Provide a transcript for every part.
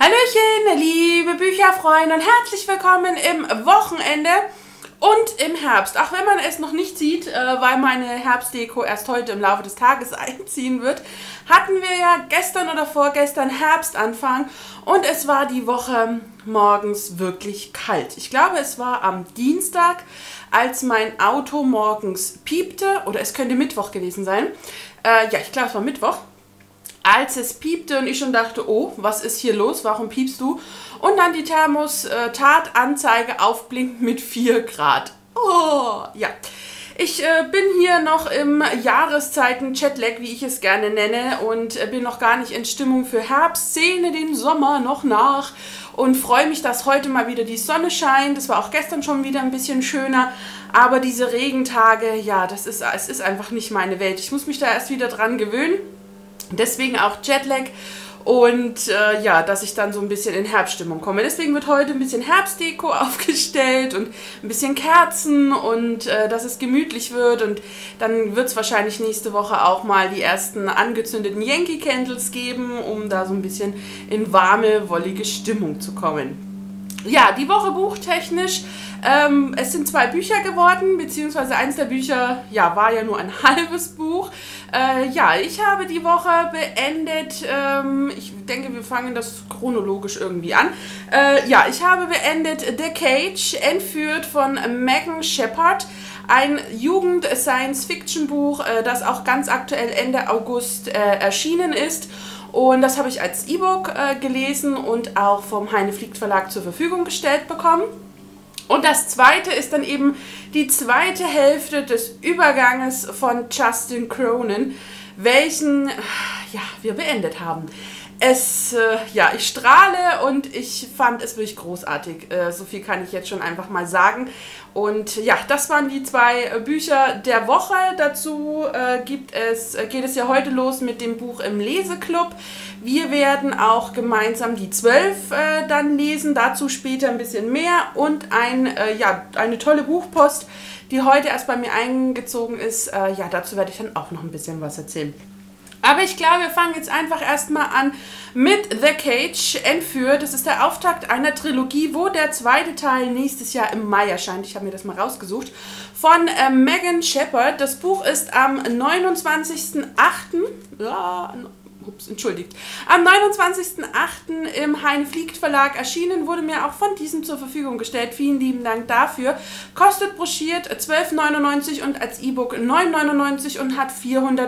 Hallöchen, liebe Bücherfreunde und herzlich willkommen im Wochenende und im Herbst. Auch wenn man es noch nicht sieht, weil meine Herbstdeko erst heute im Laufe des Tages einziehen wird, hatten wir ja gestern oder vorgestern Herbstanfang und es war die Woche morgens wirklich kalt. Ich glaube, es war am Dienstag, als mein Auto morgens piepte, oder es könnte Mittwoch gewesen sein. Ja, ich glaube, es war Mittwoch. Als es piepte und ich schon dachte, oh, was ist hier los, warum piepst du? Und dann die Thermostatanzeige aufblinkt mit 4 Grad. Oh, ja. Ich bin hier noch im Jahreszeiten-Jetlag, wie ich es gerne nenne, und bin noch gar nicht in Stimmung für Herbst, sehne den Sommer noch nach und freue mich, dass heute mal wieder die Sonne scheint. Das war auch gestern schon wieder ein bisschen schöner, aber diese Regentage, ja, es ist einfach nicht meine Welt. Ich muss mich da erst wieder dran gewöhnen. Deswegen auch Jetlag und ja, dass ich dann so ein bisschen in Herbststimmung komme. Deswegen wird heute ein bisschen Herbstdeko aufgestellt und ein bisschen Kerzen und dass es gemütlich wird. Und dann wird es wahrscheinlich nächste Woche auch mal die ersten angezündeten Yankee Candles geben, um da so ein bisschen in warme, wollige Stimmung zu kommen. Ja, die Woche buchtechnisch. Es sind 2 Bücher geworden, beziehungsweise eins der Bücher, ja, war ja nur ein halbes Buch. Ja, ich habe die Woche beendet, ich denke, wir fangen das chronologisch irgendwie an. Ja, ich habe beendet The Cage, entführt von Megan Shepherd. Ein Jugend-Science-Fiction-Buch, das auch ganz aktuell Ende August erschienen ist. Und das habe ich als E-Book gelesen und auch vom Heine Fliegt Verlag zur Verfügung gestellt bekommen. Und das zweite ist dann eben die zweite Hälfte des Überganges von Justin Cronin, welchen ja, wir beendet haben. Ja, ich strahle und ich fand es wirklich großartig. So viel kann ich jetzt schon einfach mal sagen. Und ja, das waren die 2 Bücher der Woche. Dazu geht es ja heute los mit dem Buch im Leseklub. Wir werden auch gemeinsam die 12 dann lesen, dazu später ein bisschen mehr und ja, eine tolle Buchpost, die heute erst bei mir eingezogen ist. Ja, dazu werde ich dann auch noch ein bisschen was erzählen. Aber ich glaube, wir fangen jetzt einfach erstmal an mit The Cage, entführt. Das ist der Auftakt einer Trilogie, wo der zweite Teil nächstes Jahr im Mai erscheint. Ich habe mir das mal rausgesucht. Von Megan Shepherd. Das Buch ist am 29.08. Ja, ups, entschuldigt. Am 29.08. im Heine Fliegt Verlag erschienen, wurde mir auch von diesem zur Verfügung gestellt. Vielen lieben Dank dafür. Kostet broschiert 12,99 € und als E-Book 9,99 € und hat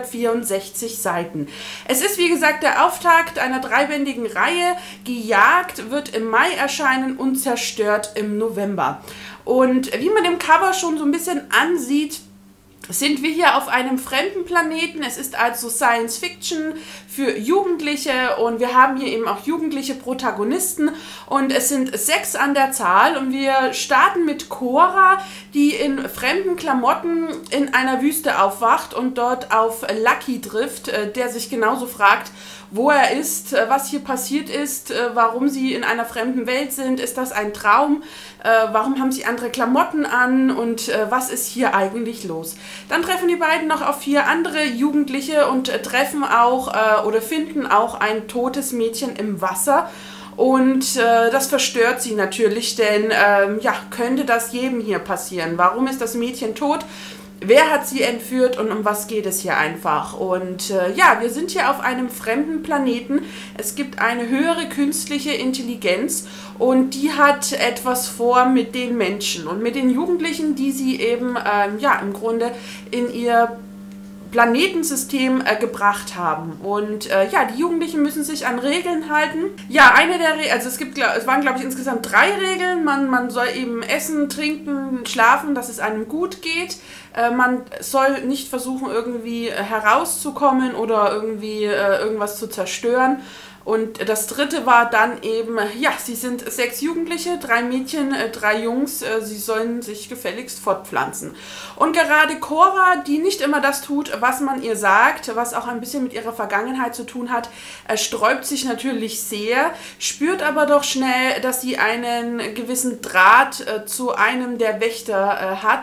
464 Seiten. Es ist wie gesagt der Auftakt einer 3-bändigen Reihe. Gejagt wird im Mai erscheinen und zerstört im November. Und wie man im Cover schon so ein bisschen ansieht, sind wir hier auf einem fremden Planeten. Es ist also Science Fiction für Jugendliche und wir haben hier eben auch jugendliche Protagonisten und es sind 6 an der Zahl und wir starten mit Cora, die in fremden Klamotten in einer Wüste aufwacht und dort auf Lucky trifft, der sich genauso fragt, wo er ist, was hier passiert ist, warum sie in einer fremden Welt sind, ist das ein Traum, warum haben sie andere Klamotten an und was ist hier eigentlich los. Dann treffen die beiden noch auf 4 andere Jugendliche und treffen auch oder finden auch ein totes Mädchen im Wasser. Und das verstört sie natürlich, denn ja, könnte das jedem hier passieren? Warum ist das Mädchen tot? Wer hat sie entführt und um was geht es hier einfach? Und ja, wir sind hier auf einem fremden Planeten. Es gibt eine höhere künstliche Intelligenz und die hat etwas vor mit den Menschen und mit den Jugendlichen, die sie eben ja, im Grunde in ihr Planetensystem gebracht haben. Und ja, die Jugendlichen müssen sich an Regeln halten. Ja, eine der Regeln, also es waren glaube ich insgesamt 3 Regeln. Man soll eben essen, trinken, schlafen, dass es einem gut geht. Man soll nicht versuchen, irgendwie herauszukommen oder irgendwie irgendwas zu zerstören. Und das 3. war dann eben, ja, sie sind 6 Jugendliche, 3 Mädchen, 3 Jungs, sie sollen sich gefälligst fortpflanzen. Und gerade Cora, die nicht immer das tut, was man ihr sagt, was auch ein bisschen mit ihrer Vergangenheit zu tun hat, sträubt sich natürlich sehr, spürt aber doch schnell, dass sie einen gewissen Draht zu einem der Wächter hat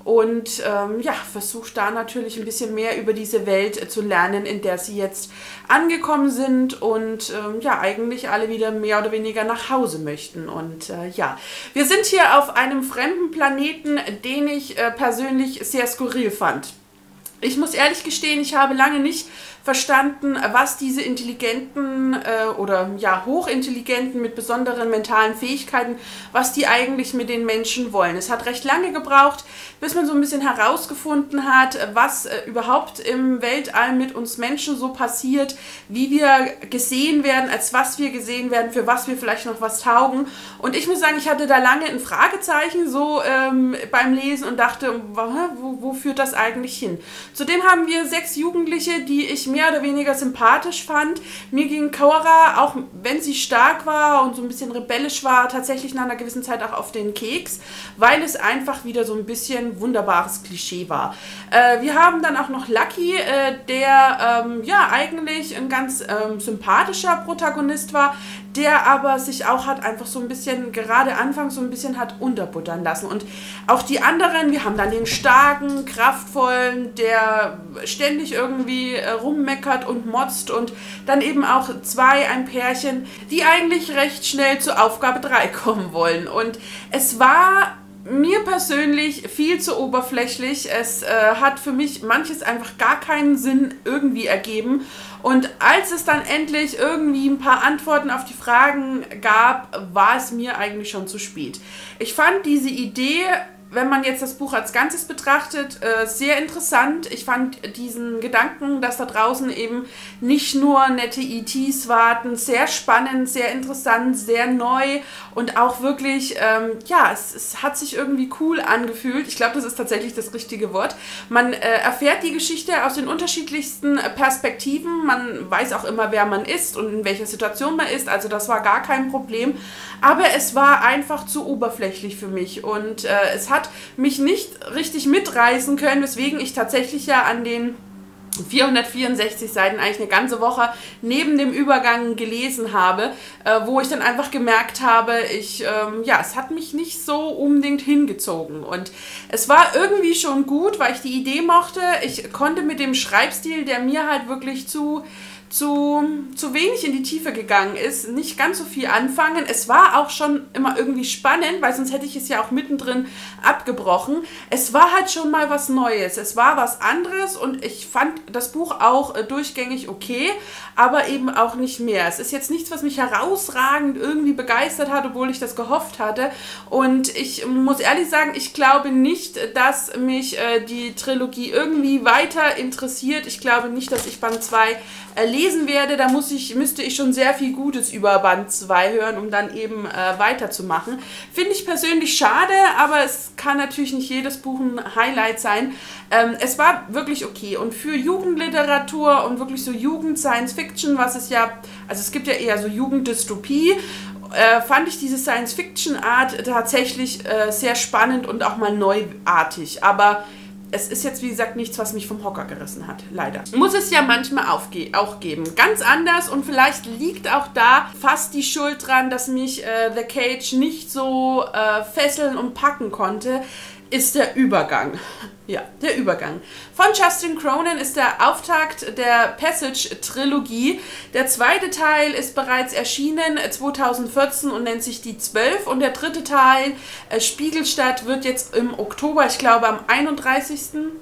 und ja, versucht da natürlich ein bisschen mehr über diese Welt zu lernen, in der sie jetzt angekommen sind und ja, eigentlich alle wieder mehr oder weniger nach Hause möchten. Und ja, wir sind hier auf einem fremden Planeten, den ich persönlich sehr skurril fand. Ich muss ehrlich gestehen, ich habe lange nicht verstanden, was diese intelligenten oder ja hochintelligenten mit besonderen mentalen Fähigkeiten, was die eigentlich mit den Menschen wollen. Es hat recht lange gebraucht, bis man so ein bisschen herausgefunden hat, was überhaupt im Weltall mit uns Menschen so passiert, wie wir gesehen werden, als was wir gesehen werden, für was wir vielleicht noch was taugen. Und ich muss sagen, ich hatte da lange ein Fragezeichen so beim Lesen und dachte, wo führt das eigentlich hin? Zudem haben wir 6 Jugendliche, die ich mehr oder weniger sympathisch fand. Mir ging Cora, auch wenn sie stark war und so ein bisschen rebellisch war, tatsächlich nach einer gewissen Zeit auch auf den Keks, weil es einfach wieder so ein bisschen wunderbares Klischee war. Wir haben dann auch noch Lucky, der ja eigentlich ein ganz sympathischer Protagonist war, der aber sich auch hat einfach so ein bisschen, gerade anfangs so ein bisschen hat unterbuttern lassen. Und auch die anderen, wir haben dann den starken, kraftvollen, der ständig irgendwie rummeckert und motzt und dann eben auch ein Pärchen, die eigentlich recht schnell zur Aufgabe 3 kommen wollen. Und es war mir persönlich viel zu oberflächlich. Es hat für mich manches einfach gar keinen Sinn irgendwie ergeben. Und als es dann endlich irgendwie ein paar Antworten auf die Fragen gab, war es mir eigentlich schon zu spät. Ich fand diese Idee, wenn man jetzt das Buch als Ganzes betrachtet, sehr interessant. Ich fand diesen Gedanken, dass da draußen eben nicht nur nette ETs warten, sehr spannend, sehr interessant, sehr neu und auch wirklich, ja, es hat sich irgendwie cool angefühlt. Ich glaube, das ist tatsächlich das richtige Wort. Man erfährt die Geschichte aus den unterschiedlichsten Perspektiven. Man weiß auch immer, wer man ist und in welcher Situation man ist. Also das war gar kein Problem. Aber es war einfach zu oberflächlich für mich und es hat mich nicht richtig mitreißen können, weswegen ich tatsächlich ja an den 464 Seiten eigentlich eine ganze Woche neben dem Übergang gelesen habe, wo ich dann einfach gemerkt habe, ja, es hat mich nicht so unbedingt hingezogen und es war irgendwie schon gut, weil ich die Idee mochte. Ich konnte mit dem Schreibstil, der mir halt wirklich zu wenig in die Tiefe gegangen ist, nicht ganz so viel anfangen. Es war auch schon immer irgendwie spannend, weil sonst hätte ich es ja auch mittendrin abgebrochen. Es war halt schon mal was Neues, es war was anderes und ich fand das Buch auch durchgängig okay, aber eben auch nicht mehr. Es ist jetzt nichts, was mich herausragend irgendwie begeistert hat, obwohl ich das gehofft hatte und ich muss ehrlich sagen, ich glaube nicht, dass mich die Trilogie irgendwie weiter interessiert. Ich glaube nicht, dass ich Band 2 lesen werde, da müsste ich schon sehr viel Gutes über Band 2 hören, um dann eben weiterzumachen. Finde ich persönlich schade, aber es kann natürlich nicht jedes Buch ein Highlight sein. Es war wirklich okay und für Jugendliteratur und wirklich so Jugend-Science-Fiction, was es ja, also es gibt ja eher so Jugenddystopie, fand ich diese Science-Fiction-Art tatsächlich sehr spannend und auch mal neuartig, aber es ist jetzt, wie gesagt, nichts, was mich vom Hocker gerissen hat, leider. Muss es ja manchmal auch geben. Ganz anders und vielleicht liegt auch da fast die Schuld dran, dass mich The Cage nicht so fesseln und packen konnte, ist der Übergang. Ja, der Übergang. Von Justin Cronin ist der Auftakt der Passage-Trilogie. Der zweite Teil ist bereits erschienen 2014 und nennt sich Die 12. Und der dritte Teil, Spiegelstadt, wird jetzt im Oktober, ich glaube am 31.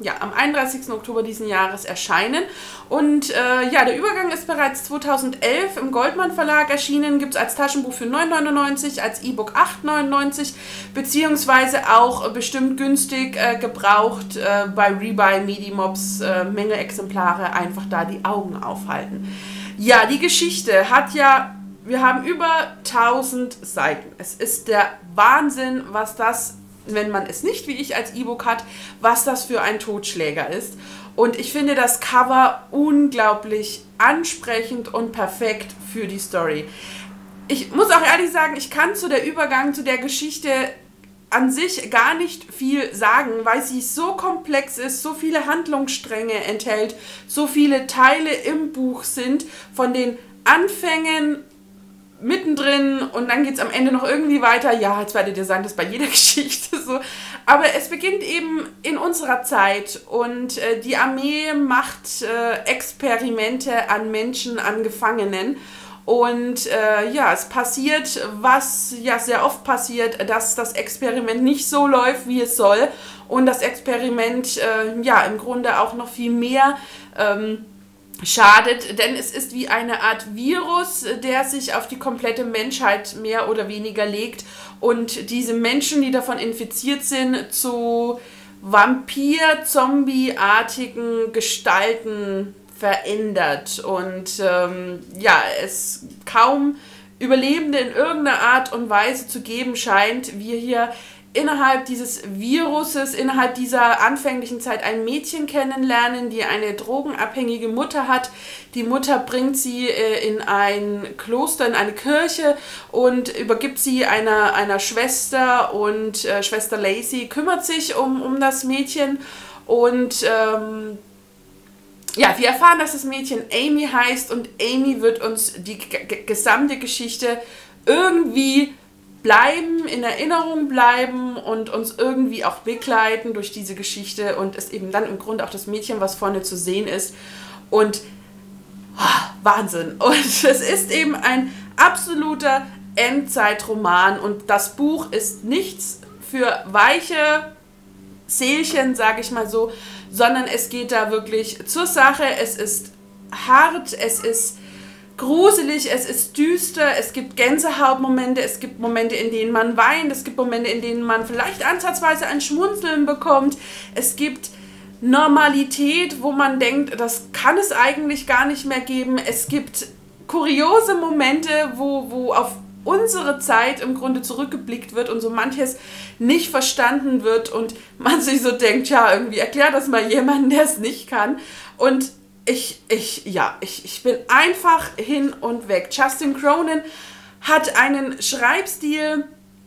Oktober diesen Jahres erscheinen. Und ja, der Übergang ist bereits 2011 im Goldmann Verlag erschienen, gibt es als Taschenbuch für 9,99 €, als E-Book 8,99 €, beziehungsweise auch bestimmt günstig gebraucht bei Rebuy, Medimobs, Menge Exemplare, einfach da die Augen aufhalten. Ja, die Geschichte hat ja, wir haben über 1000 Seiten. Es ist der Wahnsinn, was das, wenn man es nicht wie ich als E-Book hat, was das für ein Totschläger ist. Und ich finde das Cover unglaublich ansprechend und perfekt für die Story. Ich muss auch ehrlich sagen, ich kann zu der Übergang zu der Geschichte an sich gar nicht viel sagen, weil sie so komplex ist, so viele Handlungsstränge enthält, so viele Teile im Buch sind, von den Anfängen mittendrin und dann geht es am Ende noch irgendwie weiter. Ja, jetzt werdet ihr sagen, das ist bei jeder Geschichte so. Aber es beginnt eben in unserer Zeit und die Armee macht Experimente an Menschen, an Gefangenen. Und ja, es passiert, was ja sehr oft passiert, dass das Experiment nicht so läuft, wie es soll. Und das Experiment ja im Grunde auch noch viel mehr schadet, denn es ist wie eine Art Virus, der sich auf die komplette Menschheit mehr oder weniger legt und diese Menschen, die davon infiziert sind, zu Vampir-Zombie-artigen Gestalten verändert und ja, es kaum Überlebende in irgendeiner Art und Weise zu geben scheint. Wir hier innerhalb dieses Viruses, innerhalb dieser anfänglichen Zeit ein Mädchen kennenlernen, die eine drogenabhängige Mutter hat. Die Mutter bringt sie in ein Kloster, in eine Kirche und übergibt sie einer Schwester und Schwester Lacey kümmert sich um das Mädchen und ja, wir erfahren, dass das Mädchen Amy heißt und Amy wird uns die gesamte Geschichte irgendwie bleiben, in Erinnerung bleiben und uns irgendwie auch begleiten durch diese Geschichte und ist eben dann im Grunde auch das Mädchen, was vorne zu sehen ist und Wahnsinn. Und es ist eben ein absoluter Endzeitroman und das Buch ist nichts für weiche Seelchen, sage ich mal so, sondern es geht da wirklich zur Sache, es ist hart, es ist gruselig, es ist düster, es gibt Gänsehautmomente, es gibt Momente, in denen man weint, es gibt Momente, in denen man vielleicht ansatzweise ein Schmunzeln bekommt, es gibt Normalität, wo man denkt, das kann es eigentlich gar nicht mehr geben, es gibt kuriose Momente, wo auf unsere Zeit im Grunde zurückgeblickt wird und so manches nicht verstanden wird und man sich so denkt, ja, irgendwie erklär das mal jemandem, der es nicht kann. Und ich bin einfach hin und weg. Justin Cronin hat einen Schreibstil,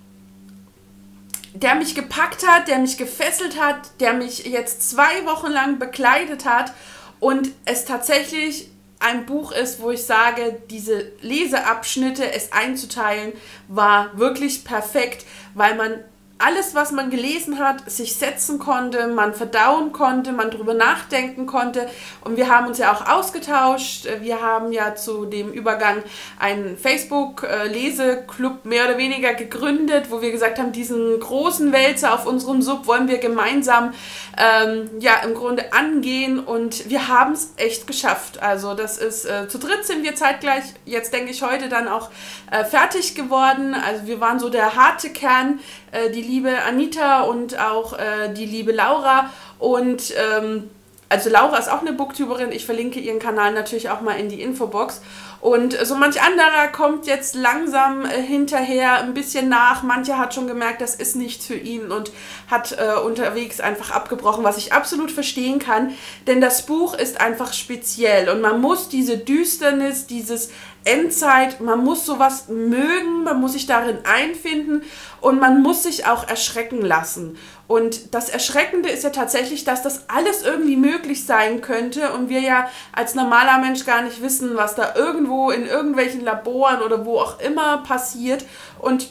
der mich gepackt hat, der mich gefesselt hat, der mich jetzt 2 Wochen lang begleitet hat und es tatsächlich ein Buch ist, wo ich sage, diese Leseabschnitte, es einzuteilen, war wirklich perfekt, weil man alles, was man gelesen hat, sich setzen konnte, man verdauen konnte, man drüber nachdenken konnte und wir haben uns ja auch ausgetauscht. Wir haben ja zu dem Übergang einen Facebook-Leseclub mehr oder weniger gegründet, wo wir gesagt haben, diesen großen Wälzer auf unserem Sub wollen wir gemeinsam ja im Grunde angehen und wir haben es echt geschafft. Also das ist, zu dritt sind wir zeitgleich, jetzt denke ich heute dann auch fertig geworden. Also wir waren so der harte Kern, die liebe Anita und auch die liebe Laura und also Laura ist auch eine Booktuberin, ich verlinke ihren Kanal natürlich auch mal in die Infobox und so manch anderer kommt jetzt langsam hinterher ein bisschen nach, mancher hat schon gemerkt, das ist nichts für ihn und hat unterwegs einfach abgebrochen, was ich absolut verstehen kann, denn das Buch ist einfach speziell und man muss diese Düsternis, dieses Endzeit, man muss sowas mögen, man muss sich darin einfinden und man muss sich auch erschrecken lassen. Und das Erschreckende ist ja tatsächlich, dass das alles irgendwie möglich sein könnte und wir ja als normaler Mensch gar nicht wissen, was da irgendwo in irgendwelchen Laboren oder wo auch immer passiert. Und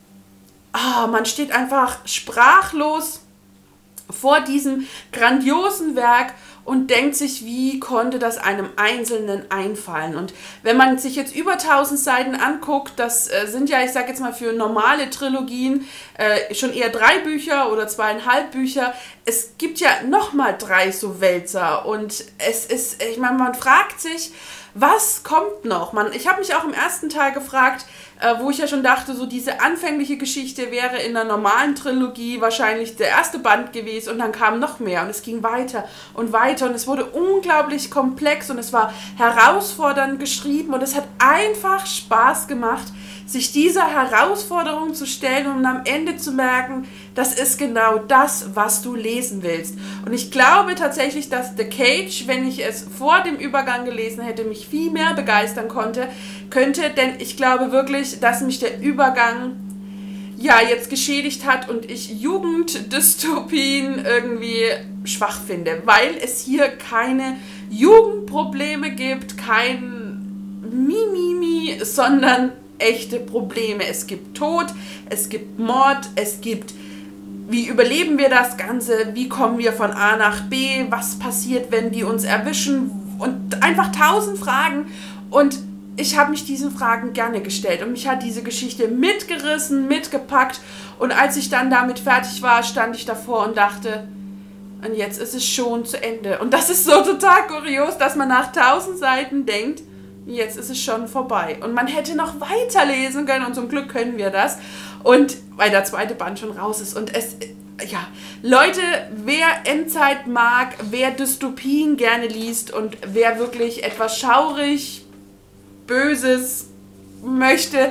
man steht einfach sprachlos vor diesem grandiosen Werk und denkt sich, wie konnte das einem Einzelnen einfallen? Und wenn man sich jetzt über 1000 Seiten anguckt, das sind ja, ich sage jetzt mal für normale Trilogien schon eher 3 Bücher oder 2,5 Bücher. Es gibt ja nochmal 3 so Wälzer und es ist, ich meine, man fragt sich, was kommt noch? Ich habe mich auch im ersten Teil gefragt, wo ich ja schon dachte, so diese anfängliche Geschichte wäre in einer normalen Trilogie wahrscheinlich der erste Band gewesen und dann kam noch mehr und es ging weiter und weiter und es wurde unglaublich komplex und es war herausfordernd geschrieben und es hat einfach Spaß gemacht, sich dieser Herausforderung zu stellen und am Ende zu merken, das ist genau das, was du lesen willst. Und ich glaube tatsächlich, dass The Cage, wenn ich es vor dem Übergang gelesen hätte, mich viel mehr begeistern könnte, denn ich glaube wirklich, dass mich der Übergang ja jetzt geschädigt hat und ich Jugenddystopien irgendwie schwach finde, weil es hier keine Jugendprobleme gibt, kein Mimimi, sondern echte Probleme. Es gibt Tod, es gibt Mord, es gibt, wie überleben wir das Ganze, wie kommen wir von A nach B, was passiert, wenn die uns erwischen und einfach 1000 Fragen. Und ich habe mich diesen Fragen gerne gestellt und mich hat diese Geschichte mitgerissen, mitgepackt. Und als ich dann damit fertig war, stand ich davor und dachte, und jetzt ist es schon zu Ende. Und das ist so total kurios, dass man nach 1000 Seiten denkt, jetzt ist es schon vorbei. Und man hätte noch weiterlesen können und zum Glück können wir das. Und weil der zweite Band schon raus ist. Und es, ja, Leute, wer Endzeit mag, wer Dystopien gerne liest und wer wirklich etwas schaurig, Böses möchte,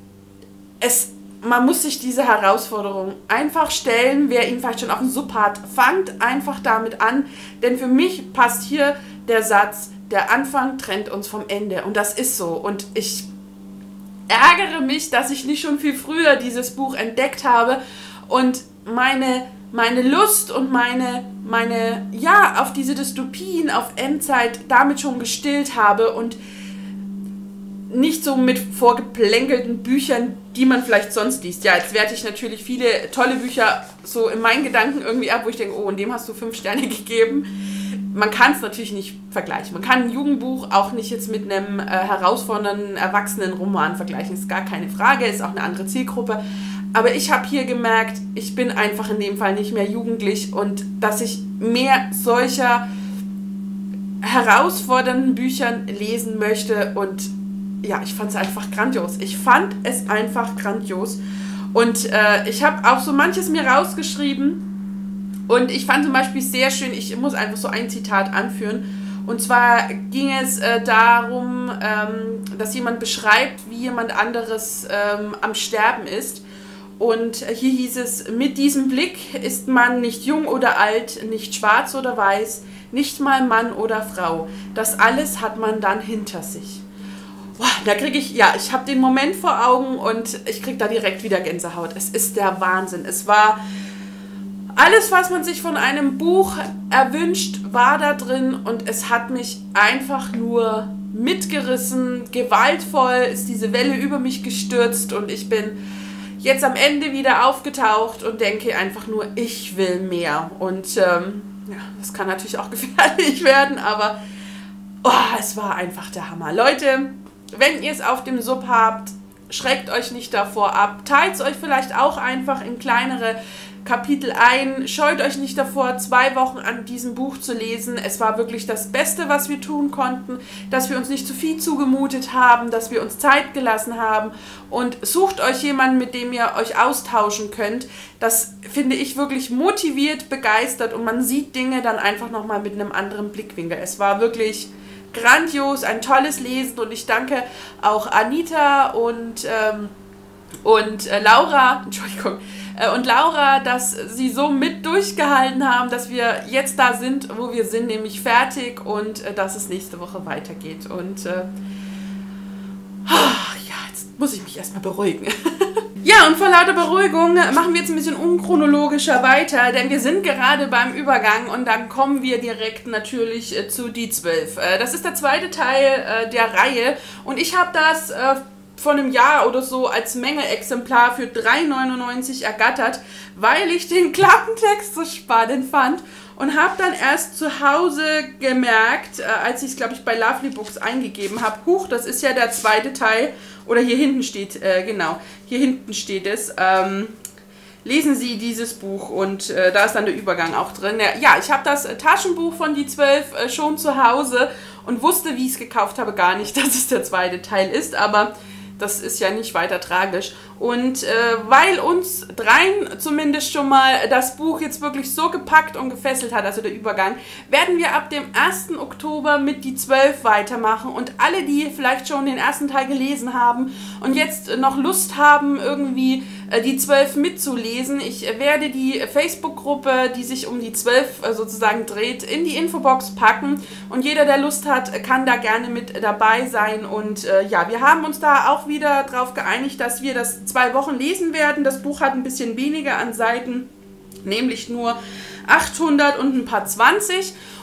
man muss sich diese Herausforderung einfach stellen. Wer ihn vielleicht schon auf dem Sub hat, fangt einfach damit an. Denn für mich passt hier der Satz, der Anfang trennt uns vom Ende. Und das ist so. Und ich ärgere mich, dass ich nicht schon viel früher dieses Buch entdeckt habe und meine Lust und ja, auf diese Dystopien, auf Endzeit damit schon gestillt habe und nicht so mit vorgeplänkelten Büchern, die man vielleicht sonst liest. Ja, jetzt werte ich natürlich viele tolle Bücher so in meinen Gedanken irgendwie ab, wo ich denke, oh, und dem hast du 5 Sterne gegeben. Man kann es natürlich nicht vergleichen. Man kann ein Jugendbuch auch nicht jetzt mit einem herausfordernden Erwachsenenroman vergleichen. Ist gar keine Frage, ist auch eine andere Zielgruppe. Aber ich habe hier gemerkt, ich bin einfach in dem Fall nicht mehr jugendlich und dass ich mehr solcher herausfordernden Büchern lesen möchte und ja, ich fand es einfach grandios. Ich fand es einfach grandios. Und ich habe auch so manches mir rausgeschrieben. Und ich fand zum Beispiel sehr schön, ich muss einfach so ein Zitat anführen. Und zwar ging es darum, dass jemand beschreibt, wie jemand anderes am Sterben ist. Und hier hieß es, mit diesem Blick ist man nicht jung oder alt, nicht schwarz oder weiß, nicht mal Mann oder Frau. Das alles hat man dann hinter sich. Boah, da kriege ich, ja, ich habe den Moment vor Augen und ich kriege da direkt wieder Gänsehaut. Es ist der Wahnsinn. Es war alles, was man sich von einem Buch erwünscht, war da drin und es hat mich einfach nur mitgerissen. Gewaltvoll ist diese Welle über mich gestürzt und ich bin jetzt am Ende wieder aufgetaucht und denke einfach nur, ich will mehr. Und ja, das kann natürlich auch gefährlich werden, aber oh, es war einfach der Hammer. Leute, wenn ihr es auf dem Sub habt, schreckt euch nicht davor ab. Teilt es euch vielleicht auch einfach in kleinere Kapitel ein. Scheut euch nicht davor, 2 Wochen an diesem Buch zu lesen. Es war wirklich das Beste, was wir tun konnten, dass wir uns nicht zu viel zugemutet haben, dass wir uns Zeit gelassen haben. Und sucht euch jemanden, mit dem ihr euch austauschen könnt. Das finde ich wirklich motiviert, begeistert und man sieht Dinge dann einfach nochmal mit einem anderen Blickwinkel. Es war wirklich grandios, ein tolles Lesen und ich danke auch Anita und Laura, Entschuldigung, und Laura, dass sie so mit durchgehalten haben, dass wir jetzt da sind, wo wir sind, nämlich fertig und dass es nächste Woche weitergeht. Und ja, jetzt muss ich mich erstmal beruhigen. Ja, und vor lauter Beruhigung machen wir jetzt ein bisschen unchronologischer weiter, denn wir sind gerade beim Übergang und dann kommen wir direkt natürlich zu Die 12. Das ist der zweite Teil der Reihe und ich habe das vor einem Jahr oder so als Mängelexemplar für 3,99 € ergattert, weil ich den Klappentext so spannend fand und habe dann erst zu Hause gemerkt, als ich es, glaube ich, bei Lovely Books eingegeben habe, huch, das ist ja der zweite Teil, oder hier hinten steht, genau, hier hinten steht es, lesen Sie dieses Buch und da ist dann der Übergang auch drin. Ja, ich habe das Taschenbuch von Die 12 schon zu Hause und wusste, wie ich es gekauft habe, gar nicht, dass es der zweite Teil ist, aber das ist ja nicht weiter tragisch. Und weil uns dreien zumindest schon mal das Buch jetzt wirklich so gepackt und gefesselt hat, also der Übergang, werden wir ab dem 1. Oktober mit Die 12 weitermachen. Und alle, die vielleicht schon den ersten Teil gelesen haben und jetzt noch Lust haben, irgendwie Die 12 mitzulesen, ich werde die Facebook-Gruppe, die sich um Die 12 sozusagen dreht, in die Infobox packen. Und jeder, der Lust hat, kann da gerne mit dabei sein. Und ja, wir haben uns da auch wieder darauf geeinigt, dass wir das 2 Wochen lesen werden. Das Buch hat ein bisschen weniger an Seiten, nämlich nur 800 und ein paar 20.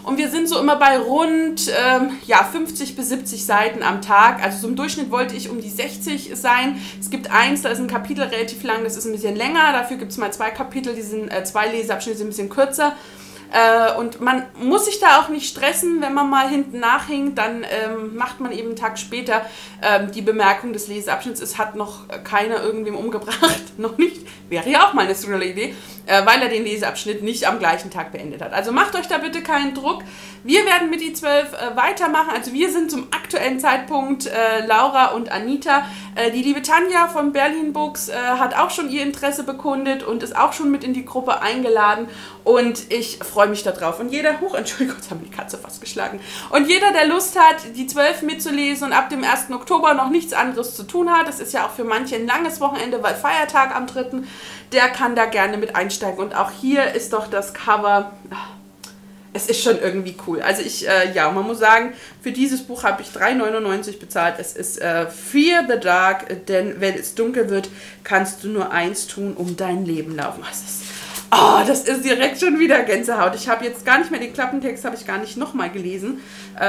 und wir sind so immer bei rund ja, 50 bis 70 Seiten am Tag. Also so im Durchschnitt wollte ich um die 60 sein. Es gibt eins, da ist ein Kapitel relativ lang, das ist ein bisschen länger. Dafür gibt es mal 2 Kapitel, die sind 2 Leseabschnitte, sind ein bisschen kürzer. Und man muss sich da auch nicht stressen, wenn man mal hinten nachhinkt, dann macht man eben einen Tag später die Bemerkung des Leseabschnitts, es hat noch keiner irgendwem umgebracht, noch nicht, wäre ja auch mal eine Thriller-Idee, weil er den Leseabschnitt nicht am gleichen Tag beendet hat. Also macht euch da bitte keinen Druck. Wir werden mit die 12 weitermachen, also wir sind zum aktuellen Zeitpunkt Laura und Anita. Die liebe Tanja von Berlin Books hat auch schon ihr Interesse bekundet und ist auch schon mit in die Gruppe eingeladen und ich freue mich darauf. Und jeder, Entschuldigung, jetzt haben wir die Katze fast geschlagen. Und jeder, der Lust hat, die 12 mitzulesen und ab dem 1. Oktober noch nichts anderes zu tun hat, das ist ja auch für manche ein langes Wochenende, weil Feiertag am 3., der kann da gerne mit einsteigen. Und auch hier ist doch das Cover, es ist schon irgendwie cool. Also ja, man muss sagen, für dieses Buch habe ich 3,99 € bezahlt. Es ist Fear the Dark, denn wenn es dunkel wird, kannst du nur eins tun, um dein Leben laufen. Das ist direkt schon wieder Gänsehaut. Ich habe jetzt gar nicht mehr den Klappentext, habe ich gar nicht nochmal gelesen.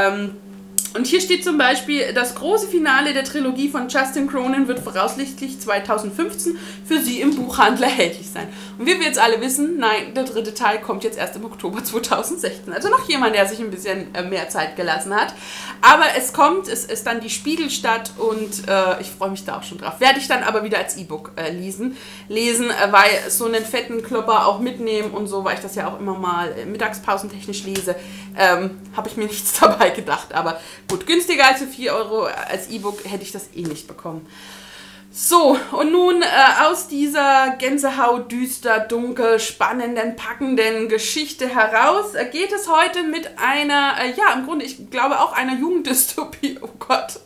Und hier steht zum Beispiel, das große Finale der Trilogie von Justin Cronin wird voraussichtlich 2015 für Sie im Buchhandel erhältlich sein. Und wie wir jetzt alle wissen, nein, der 3. Teil kommt jetzt erst im Oktober 2016. Also noch jemand, der sich ein bisschen mehr Zeit gelassen hat. Aber es kommt, es ist dann die Spiegelstadt und ich freue mich da auch schon drauf. Werde ich dann aber wieder als E-Book lesen, weil so einen fetten Klopper auch mitnehmen und so, weil ich das ja auch immer mal mittagspausentechnisch lese, habe ich mir nichts dabei gedacht. Aber gut, günstiger als für 4 € als E-Book hätte ich das eh nicht bekommen. So, und nun aus dieser Gänsehaut, düster, dunkel, spannenden, packenden Geschichte heraus geht es heute mit einer, ja, im Grunde, ich glaube auch einer Jugenddystopie, oh Gott,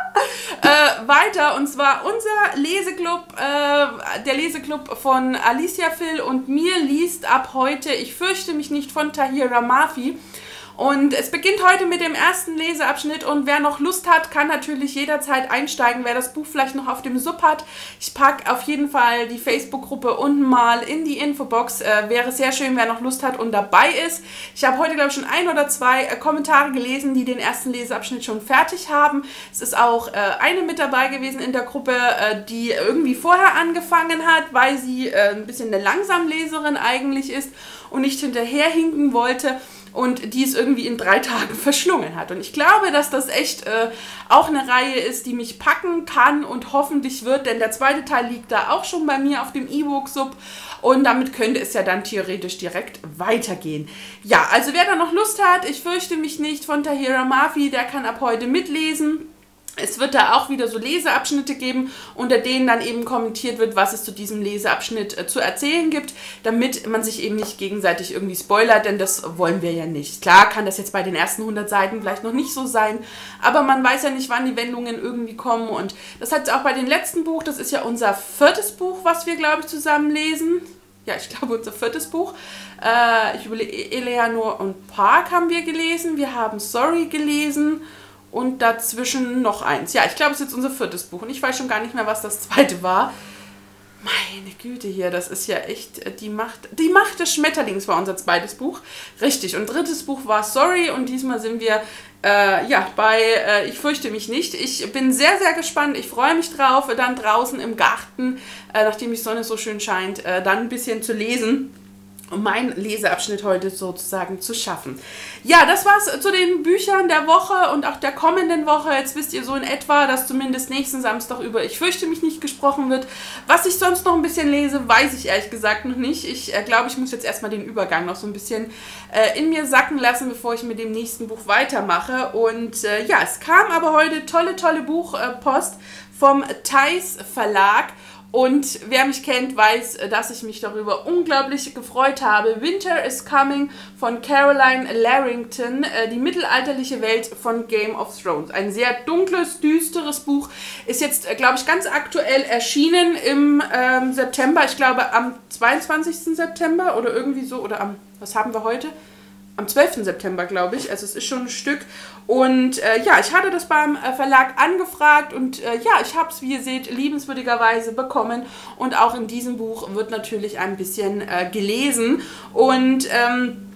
weiter. Und zwar unser Leseklub, der Leseklub von Alicia Phil und mir liest ab heute Ich fürchte mich nicht von Tahira Mafi. Und es beginnt heute mit dem ersten Leseabschnitt und wer noch Lust hat, kann natürlich jederzeit einsteigen, wer das Buch vielleicht noch auf dem Sub hat. Ich packe auf jeden Fall die Facebook-Gruppe unten mal in die Infobox. Wäre sehr schön, wer noch Lust hat und dabei ist. Ich habe heute, glaube ich, schon 1 oder 2 Kommentare gelesen, die den ersten Leseabschnitt schon fertig haben. Es ist auch eine mit dabei gewesen in der Gruppe, die irgendwie vorher angefangen hat, weil sie ein bisschen eine Langsamleserin eigentlich ist und nicht hinterherhinken wollte. Und die es irgendwie in 3 Tagen verschlungen hat. Und ich glaube, dass das echt auch eine Reihe ist, die mich packen kann und hoffentlich wird, denn der 2. Teil liegt da auch schon bei mir auf dem E-Book-Sub und damit könnte es ja dann theoretisch direkt weitergehen. Ja, also wer da noch Lust hat, Ich fürchte mich nicht von Tahira Mafi, der kann ab heute mitlesen. Es wird da auch wieder so Leseabschnitte geben, unter denen dann eben kommentiert wird, was es zu diesem Leseabschnitt zu erzählen gibt, damit man sich eben nicht gegenseitig irgendwie spoilert, denn das wollen wir ja nicht. Klar kann das jetzt bei den ersten 100 Seiten vielleicht noch nicht so sein, aber man weiß ja nicht, wann die Wendungen irgendwie kommen und das hat auch bei dem letzten Buch, das ist ja unser 4. Buch, was wir, glaube ich, zusammen lesen. Ja, ich glaube, unser 4. Buch. Ich überlege, Eleanor und Park haben wir gelesen, wir haben Sorry gelesen. Und dazwischen noch eins. Ja, ich glaube, es ist jetzt unser 4. Buch. Und ich weiß schon gar nicht mehr, was das 2. war. Meine Güte hier, das ist ja echt die Macht des Schmetterlings war unser 2. Buch. Richtig, und 3. Buch war Sorry. Und diesmal sind wir ja, bei Ich fürchte mich nicht. Ich bin sehr, sehr gespannt. Ich freue mich drauf, dann draußen im Garten, nachdem die Sonne so schön scheint, dann ein bisschen zu lesen. Um meinen Leseabschnitt heute sozusagen zu schaffen. Ja, das war's zu den Büchern der Woche und auch der kommenden Woche. Jetzt wisst ihr so in etwa, dass zumindest nächsten Samstag über Ich fürchte mich nicht gesprochen wird. Was ich sonst noch ein bisschen lese, weiß ich ehrlich gesagt noch nicht. Ich glaube, ich muss jetzt erstmal den Übergang noch so ein bisschen in mir sacken lassen, bevor ich mit dem nächsten Buch weitermache. Und ja, es kam aber heute tolle Buchpost vom Theis Verlag. Und wer mich kennt, weiß, dass ich mich darüber unglaublich gefreut habe. Winter is Coming von Caroline Larrington, die mittelalterliche Welt von Game of Thrones. Ein sehr dunkles, düsteres Buch. Ist jetzt, glaube ich, ganz aktuell erschienen im September. Ich glaube am 22. September oder irgendwie so. Oder am, was haben wir heute? Am 12. September, glaube ich. Also es ist schon ein Stück. Und ja, ich hatte das beim Verlag angefragt und ja, ich habe es, wie ihr seht, liebenswürdigerweise bekommen. Und auch in diesem Buch wird natürlich ein bisschen gelesen. Und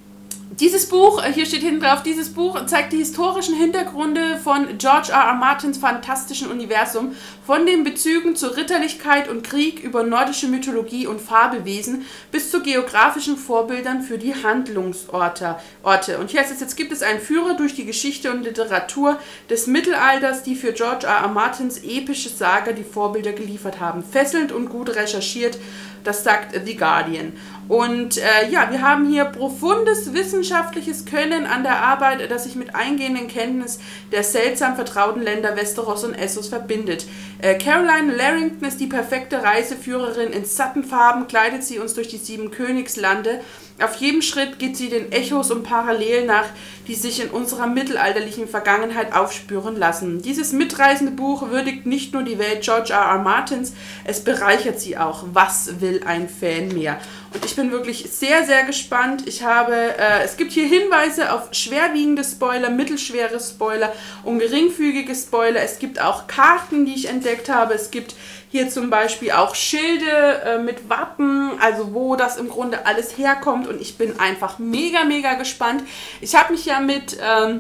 Dieses Buch, hier steht hinten drauf, dieses Buch zeigt die historischen Hintergründe von George R. Martins fantastischen Universum, von den Bezügen zur Ritterlichkeit und Krieg über nordische Mythologie und Fabelwesen bis zu geografischen Vorbildern für die Handlungsorte. Und hier heißt es, jetzt gibt es einen Führer durch die Geschichte und Literatur des Mittelalters, die für George R. Martins epische Saga die Vorbilder geliefert haben. Fesselnd und gut recherchiert, das sagt The Guardian. Und ja, wir haben hier profundes wissenschaftliches Können an der Arbeit, das sich mit eingehenden Kenntnis der seltsam vertrauten Länder Westeros und Essos verbindet. Caroline Larrington ist die perfekte Reiseführerin. In satten Farben kleidet sie uns durch die 7 Königslande. Auf jedem Schritt geht sie den Echos und Parallelen nach, die sich in unserer mittelalterlichen Vergangenheit aufspüren lassen. Dieses mitreißende Buch würdigt nicht nur die Welt George R. Martins, es bereichert sie auch. Was will ein Fan mehr? Und ich bin wirklich sehr, sehr gespannt. Es gibt hier Hinweise auf schwerwiegende Spoiler, mittelschwere Spoiler und geringfügige Spoiler. Es gibt auch Karten, die ich entdeckt habe. Es gibt hier zum Beispiel auch Schilde mit Wappen, also wo das im Grunde alles herkommt. Und ich bin einfach mega, mega gespannt. Ich habe mich ja mit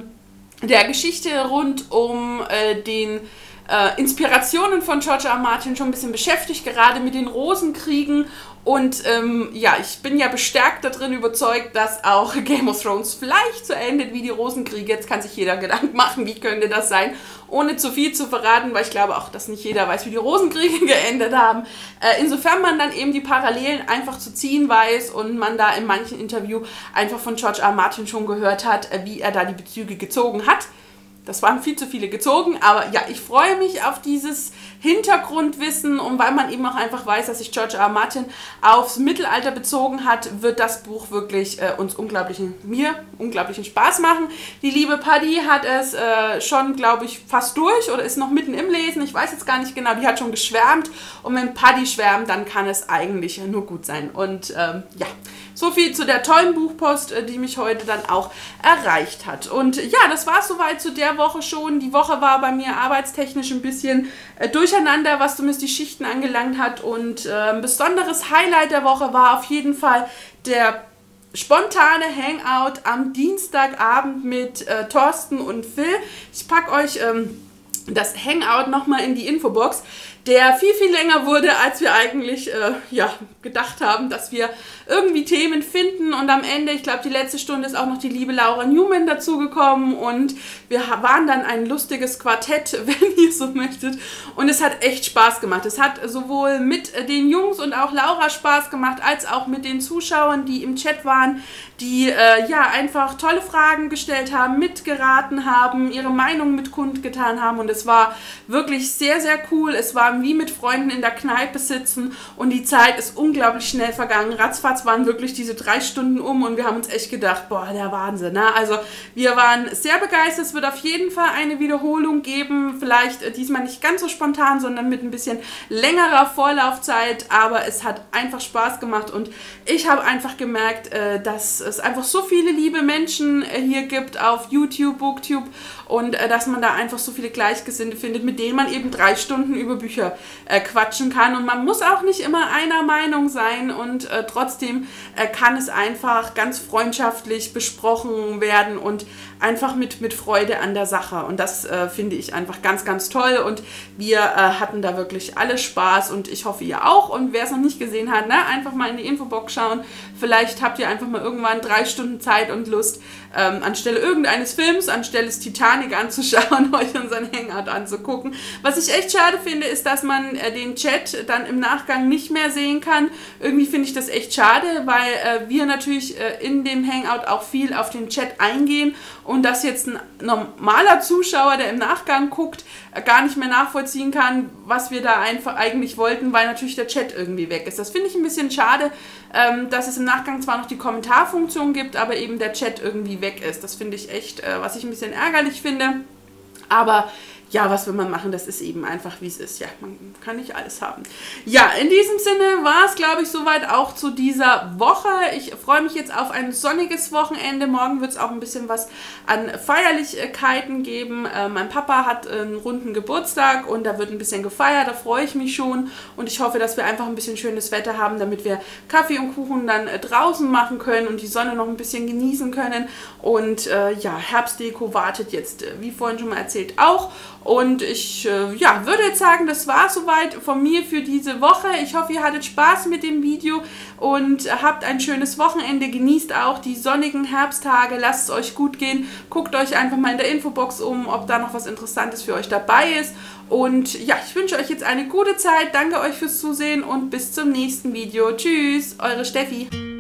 der Geschichte rund um den Inspirationen von George R. Martin schon ein bisschen beschäftigt, gerade mit den Rosenkriegen. Und ja, ich bin ja bestärkt darin überzeugt, dass auch Game of Thrones vielleicht so endet wie die Rosenkriege. Jetzt kann sich jeder Gedanken machen, wie könnte das sein, ohne zu viel zu verraten, weil ich glaube auch, dass nicht jeder weiß, wie die Rosenkriege geendet haben. Insofern man dann eben die Parallelen einfach zu ziehen weiß und man da in manchen Interview einfach von George R. Martin schon gehört hat, wie er da die Bezüge gezogen hat. Das waren viel zu viele gezogen, aber ja, ich freue mich auf dieses Hintergrundwissen und weil man eben auch einfach weiß, dass sich George R. Martin aufs Mittelalter bezogen hat, wird das Buch wirklich mir unglaublichen Spaß machen. Die liebe Paddy hat es schon, glaube ich, fast durch oder ist noch mitten im Lesen, ich weiß jetzt gar nicht genau, die hat schon geschwärmt und wenn Paddy schwärmt, dann kann es eigentlich nur gut sein. Und ja, so viel zu der tollen Buchpost, die mich heute dann auch erreicht hat. Und ja, das war es soweit zu der Woche schon. Die Woche war bei mir arbeitstechnisch ein bisschen durcheinander, was zumindest die Schichten angelangt hat. Und ein besonderes Highlight der Woche war auf jeden Fall der spontane Hangout am Dienstagabend mit Thorsten und Phil. Ich packe euch das Hangout nochmal in die Infobox, der viel, viel länger wurde, als wir eigentlich ja, gedacht haben, dass wir irgendwie Themen finden. Und am Ende, ich glaube, die letzte Stunde ist auch noch die liebe Laura Newman dazugekommen und wir waren dann ein lustiges Quartett, wenn ihr so möchtet. Und es hat echt Spaß gemacht. Es hat sowohl mit den Jungs und auch Laura Spaß gemacht, als auch mit den Zuschauern, die im Chat waren, die ja einfach tolle Fragen gestellt haben, mitgeraten haben, ihre Meinung mit kundgetan haben. Und es war wirklich sehr, sehr cool. Es war wie mit Freunden in der Kneipe sitzen und die Zeit ist unglaublich schnell vergangen. Ratzfatz waren wirklich diese 3 Stunden um und wir haben uns echt gedacht, boah, der Wahnsinn. Ne? Also wir waren sehr begeistert. Es wird auf jeden Fall eine Wiederholung geben. Vielleicht diesmal nicht ganz so spontan, sondern mit ein bisschen längerer Vorlaufzeit. Aber es hat einfach Spaß gemacht und ich habe einfach gemerkt, dass es einfach so viele liebe Menschen hier gibt auf YouTube, Booktube und dass man da einfach so viele Gleichgesinnte findet, mit denen man eben 3 Stunden über Bücher quatschen kann. Und man muss auch nicht immer einer Meinung sein und trotzdem kann es einfach ganz freundschaftlich besprochen werden und einfach mit Freude an der Sache. Und das finde ich einfach ganz, ganz toll. Und wir hatten da wirklich alle Spaß und ich hoffe, ihr auch. Und wer es noch nicht gesehen hat, ne, einfach mal in die Infobox schauen. Vielleicht habt ihr einfach mal irgendwann 3 Stunden Zeit und Lust, anstelle irgendeines Films, anstelle des Titanic anzuschauen, euch unseren Hangout anzugucken. Was ich echt schade finde, ist, dass man den Chat dann im Nachgang nicht mehr sehen kann. Irgendwie finde ich das echt schade, weil wir natürlich in dem Hangout auch viel auf den Chat eingehen und dass jetzt ein normaler Zuschauer, der im Nachgang guckt, gar nicht mehr nachvollziehen kann, was wir da einfach eigentlich wollten, weil natürlich der Chat irgendwie weg ist. Das finde ich ein bisschen schade, dass es im Nachgang zwar noch die Kommentarfunktion gibt, aber eben der Chat irgendwie weg ist. Das finde ich echt, was ich ein bisschen ärgerlich finde. Aber ja, was will man machen? Das ist eben einfach, wie es ist. Ja, man kann nicht alles haben. Ja, in diesem Sinne war es, glaube ich, soweit auch zu dieser Woche. Ich freue mich jetzt auf ein sonniges Wochenende. Morgen wird es auch ein bisschen was an Feierlichkeiten geben. Mein Papa hat einen runden Geburtstag und da wird ein bisschen gefeiert. Da freue ich mich schon und ich hoffe, dass wir einfach ein bisschen schönes Wetter haben, damit wir Kaffee und Kuchen dann draußen machen können und die Sonne noch ein bisschen genießen können. Und ja, Herbstdeko wartet jetzt, wie vorhin schon mal erzählt, auch. Und ich ja, würde jetzt sagen, das war soweit von mir für diese Woche. Ich hoffe, ihr hattet Spaß mit dem Video und habt ein schönes Wochenende. Genießt auch die sonnigen Herbsttage. Lasst es euch gut gehen. Guckt euch einfach mal in der Infobox um, ob da noch was Interessantes für euch dabei ist. Und ja, ich wünsche euch jetzt eine gute Zeit. Danke euch fürs Zusehen und bis zum nächsten Video. Tschüss, eure Steffi.